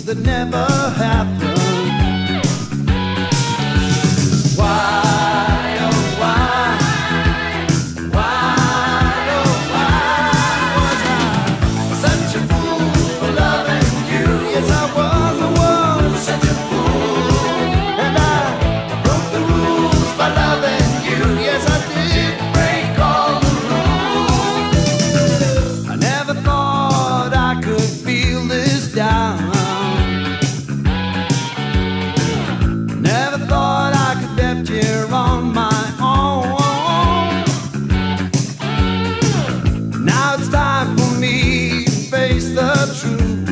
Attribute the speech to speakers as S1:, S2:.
S1: that never happened. Why, oh why, why, oh why was I such a fool for loving you? Yes, I was such a fool, and I broke the rules by loving you. Yes, I did break all the rules. I never thought I could feel this down. Never thought I could left here on my own. Now it's time for me to face the truth.